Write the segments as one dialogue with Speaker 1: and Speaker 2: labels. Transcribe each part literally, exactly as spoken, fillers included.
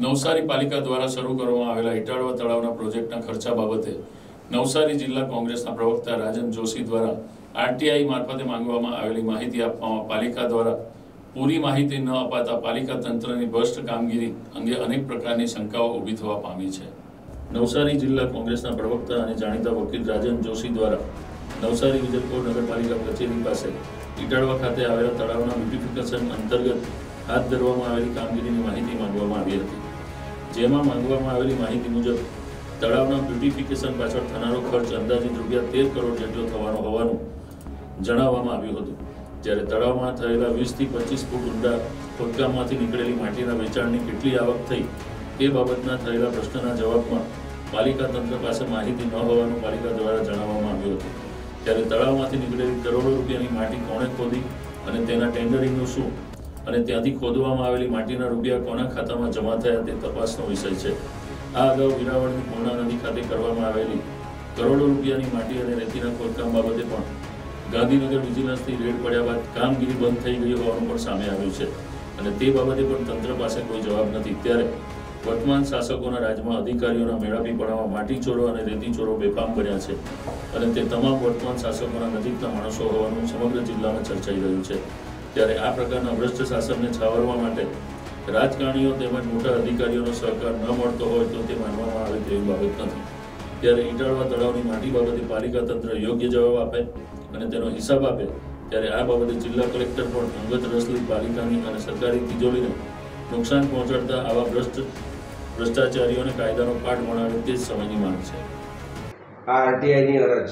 Speaker 1: નવસારી પાલિકા દ્વારા શરૂ કરવામાં આવેલા ઇટાળવા તળાવના પ્રોજેક્ટના ખર્ચા બાબતે નવસારી જિલ્લા કોંગ્રેસના પ્રવક્તા રાજન જોશી દ્વારા આરટીઆઈ મારફતે માંગવામાં આવેલી માહિતી આપવામાં પાલિકા દ્વારા પૂરી માહિતી ન અપાતા પાલિકા તંત્રની ભ્રષ્ટ કામગીરી અંગે અનેક પ્રકારની શંકાઓ ઊભી થવા પામી છે। નવસારી જિલ્લા કોંગ્રેસના પ્રવક્તા અને જાણીતા વકીલ રાજન જોશી દ્વારા નવસારી વિજલપોર નગરપાલિકા કચેરી પાસે ઇટાળવા ખાતે આવેલા તળાવના બ્યુટિફિકેશન અંતર્ગત હાથ ધરવામાં આવેલી કામગીરીની માહિતી માંગવામાં આવી હતી, જેમાં માંગવામાં આવેલી માહિતી મુજબ તળાવના બ્યુટિફિકેશન પાછળ થનારો ખર્ચ અંદાજિત રૂપિયા તેર કરોડ જેટલો થવાનો હોવાનું જણાવવામાં આવ્યું હતું। જ્યારે તળાવમાં થયેલા વીસથી પચીસ ફૂટ ઊંડા ખોદકામમાંથી નીકળેલી માટીના વેચાણની કેટલી આવક થઈ તે બાબતના થયેલા પ્રશ્નના જવાબમાં પાલિકા તંત્ર પાસે માહિતી ન હોવાનું પાલિકા દ્વારા જણાવવામાં આવ્યું હતું। ત્યારે તળાવમાંથી નીકળેલી કરોડો રૂપિયાની માટી કોણે ખોદી અને તેના ટેન્ડરિંગનું શું અને ત્યાંથી ખોદવામાં આવેલી માટીના રૂપિયા કોના ખાતામાં જમા થયા તે તપાસનો વિષય છે। આ અગાઉ વેરાવળની પૂર્ણા નદી ખાતે કરવામાં આવેલી કરોડો રૂપિયાની માટી અને રેતીના ખોદકામ બાબતે પણ ગાંધીનગર વિજિલન્સથી રેડ પડ્યા બાદ કામગીરી બંધ થઈ ગઈ હોવાનું પણ સામે આવ્યું છે અને તે બાબતે પણ તંત્ર પાસે કોઈ જવાબ નથી। ત્યારે વર્તમાન શાસકોના રાજમાં અધિકારીઓના મેળાપીપણામાં માટી ચોરો અને રેતી ચોરો બેફામ બન્યા છે અને તે તમામ વર્તમાન શાસકોના નજીકના માણસો હોવાનું સમગ્ર જિલ્લામાં ચર્ચાઈ રહ્યું છે। ત્યારે આ પ્રકારના ભ્રષ્ટ શાસનને છાવરવા માટે રાજકારણીઓ તેમજ મોટા અધિકારીઓનો સહકાર ન મળતો હોય તો તે માનવામાં આવે તેવી બાબત નથી। ત્યારે ઇટાળવા તળાવની માટી બાબતે પાલિકા તંત્ર યોગ્ય જવાબ આપે અને તેનો હિસાબ આપે, ત્યારે આ બાબતે જિલ્લા કલેક્ટર પણ અંગત રસ લઈ પાલિકાની અને સરકારી તિજોરીને નુકસાન પહોંચાડતા આવા ભ્રષ્ટ ભ્રષ્ટાચારીઓને કાયદાનો પાઠ ભણાવે તે જ સમયની માંગ છે।
Speaker 2: આ આરટીઆઈની અરજ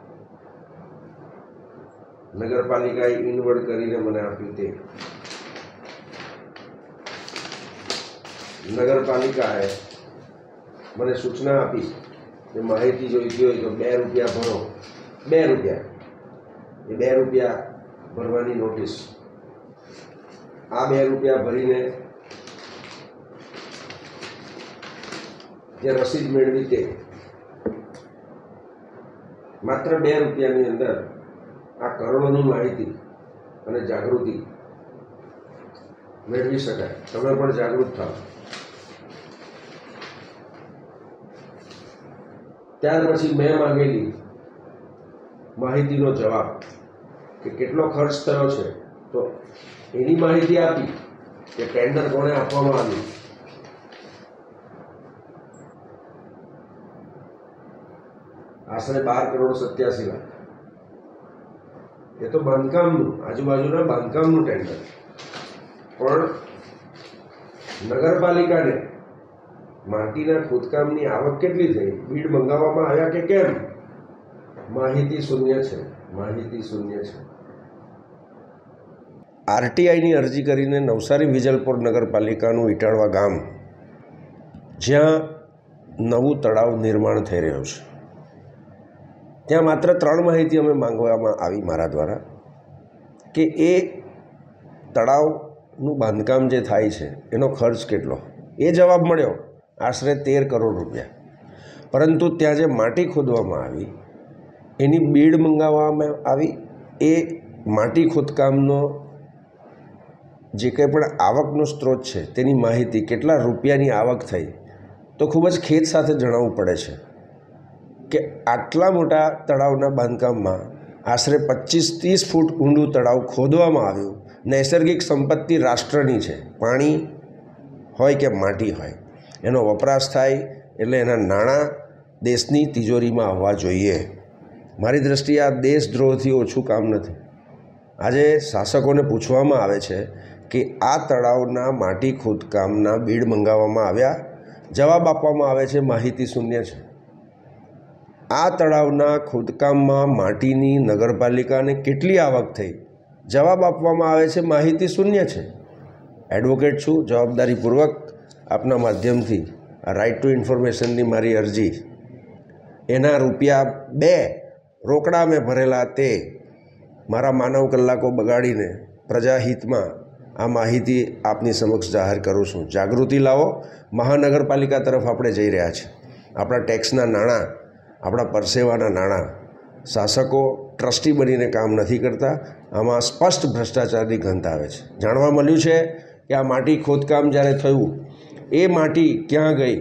Speaker 2: નગરપાલિકાએ ઇનવર્ડ કરીને મને આપ્યું તે નગરપાલિકાએ મને સૂચના આપી કે માહિતી જોઈતી હોય તો બે રૂપિયા ભરો, બે રૂપિયા એ બે રૂપિયા ભરવાની નોટિસ, આ બે રૂપિયા ભરીને જે રસીદ મેળવી તે માત્ર બે રૂપિયાની અંદર આ કરોડોની માહિતી અને જાગૃતિ મેળવી શકાય। તમે પણ જાગૃત થાઓ। ત્યાર પછી મેં માંગેલી માહિતીનો જવાબ કે કેટલો ખર્ચ થયો છે તો એની માહિતી આપી કે ટેન્ડર કોણે આપવામાં આવ્યું, આશરે બાર કરોડ સત્યાસી લાખ એ તો બાંધકામનું આજુબાજુના બાંધકામનું ટેન્ડર, પણ નગરપાલિકાને માટીના ખોદકામની આવક કેટલી થઈ, બીડ મંગાવવામાં આવ્યા કે કેમ, માહિતી શૂન્ય છે, માહિતી શૂન્ય છે। આરટીઆઈની અરજી કરીને નવસારી વિજલપોર નગરપાલિકાનું ઇટાળવા ગામ જ્યાં નવું તળાવ નિર્માણ થઈ રહ્યું છે ત્યાં માત્ર ત્રણ માહિતી અમે માંગવામાં આવી મારા દ્વારા કે એ તળાવનું બાંધકામ જે થાય છે એનો ખર્ચ કેટલો, એ જવાબ મળ્યો આશરે તેર કરોડ રૂપિયા, પરંતુ ત્યાં જે માટી ખોદવામાં આવી એની બીડ મંગાવવામાં આવી, એ માટી ખોદકામનો જે કંઈ પણ આવકનો સ્ત્રોત છે તેની માહિતી કેટલા રૂપિયાની આવક થઈ તો ખૂબ જ ખેદ સાથે જણાવવું પડે છે કે આટલા મોટા તળાવના બાંધકામમાં આશરે પચીસ ત્રીસ ફૂટ ઊંડું તળાવ ખોદવામાં આવ્યું। નૈસર્ગિક સંપત્તિ રાષ્ટ્રની છે, પાણી હોય કે માટી હોય એનો વપરાશ થાય એટલે એના નાણાં દેશની તિજોરીમાં આવવા જોઈએ। મારી દૃષ્ટિએ આ દેશદ્રોહથી ઓછું કામ નથી। આજે શાસકોને પૂછવામાં આવે છે કે આ તળાવના માટી ખોદકામના બીડ મંગાવવામાં આવ્યા, જવાબ આપવામાં આવે છે માહિતી શૂન્ય છે। આ તળાવના ખોદકામમાં માટીની નગરપાલિકાને કેટલી આવક થઈ, જવાબ આપવામાં આવે છે માહિતી શૂન્ય છે। એડવોકેટ છું, જવાબદારીપૂર્વક આપના માધ્યમથી આ રાઇટ ટુ ઇન્ફોર્મેશનની મારી અરજી, એના રૂપિયા બે રોકડા મેં ભરેલા તે મારા માનવ કલાકો બગાડીને પ્રજાહિતમાં આ માહિતી આપની સમક્ષ જાહેર કરું છું। જાગૃતિ લાવો। મહાનગરપાલિકા તરફ આપણે જઈ રહ્યા છીએ। આપણા ટેક્સના નાણાં, આપણા પરસેવાના નાણાં, શાસકો ટ્રસ્ટી બનીને કામ નથી કરતા, આમાં સ્પષ્ટ ભ્રષ્ટાચારની ગંધ આવે છે। જાણવા મળ્યું છે કે આ માટી ખોદકામ જ્યારે થયું એ માટી ક્યાં ગઈ?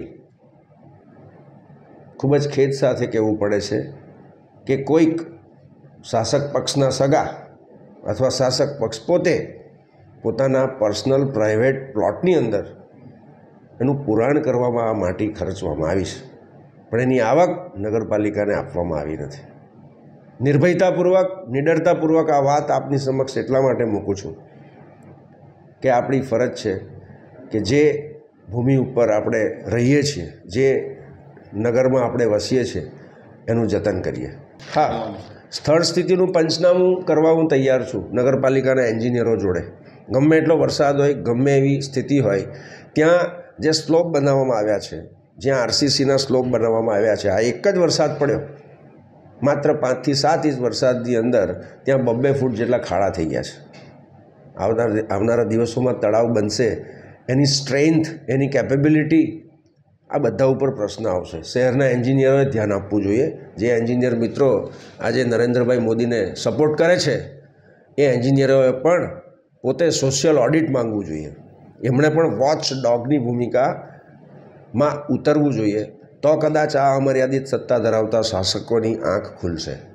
Speaker 2: ખૂબ જ ખેદ સાથે કહેવું પડે છે કે કોઈક શાસક પક્ષના સગા અથવા શાસક પક્ષ પોતે પોતાના પર્સનલ પ્રાઇવેટ પ્લોટની અંદર એનું પુરાણ કરવામાં આ માટી ખર્ચવામાં આવી છે, પણ એની આવક નગરપાલિકાને આપવામાં આવી નથી. નિર્ભયતાપૂર્વક, નિડરતાપૂર્વક આ વાત આપની સમક્ષ એટલા માટે મૂકું છું કે આપણી ફરજ છે કે જે ભૂમિ ઉપર આપણે રહીએ છીએ, જે નગરમાં આપણે વસીએ છીએ, એનું જતન કરીએ. હા, સ્થળ સ્થિતિનું પંચનામું કરવા હું તૈયાર છું નગરપાલિકાના એન્જિનિયરો જોડે. ગમે એટલો વરસાદ હોય, ગમે એવી સ્થિતિ હોય, ત્યાં જે સ્લોપ બનાવવામાં આવ્યા છે, જ્યાં આરસીસીના સ્લોપ બનાવવામાં આવ્યા છે, આ એક જ વરસાદ પડ્યો, માત્ર પાંચથી સાત ઇંચ વરસાદની અંદર ત્યાં બબ્બે ફૂટ જેટલા ખાડા થઈ ગયા છે. આવનાર આવનારા દિવસોમાં તળાવ બનશે, એની સ્ટ્રેન્થ, એની કેપેબિલિટી, આ બધા ઉપર પ્રશ્ન આવશે. શહેરના એન્જિનિયરોએ ધ્યાન આપવું જોઈએ. જે એન્જિનિયર મિત્રો આજે નરેન્દ્રભાઈ મોદીને સપોર્ટ કરે છે, એ એન્જિનિયરોએ પણ પોતે સોશિયલ ઓડિટ માંગવું જોઈએ. એમણે પણ વોચ ડોગની ભૂમિકામાં ઉતરવું જોઈએ. તો કદાચ આ અમર્યાદિત સત્તા ધરાવતા શાસકોની આંખ ખુલશે.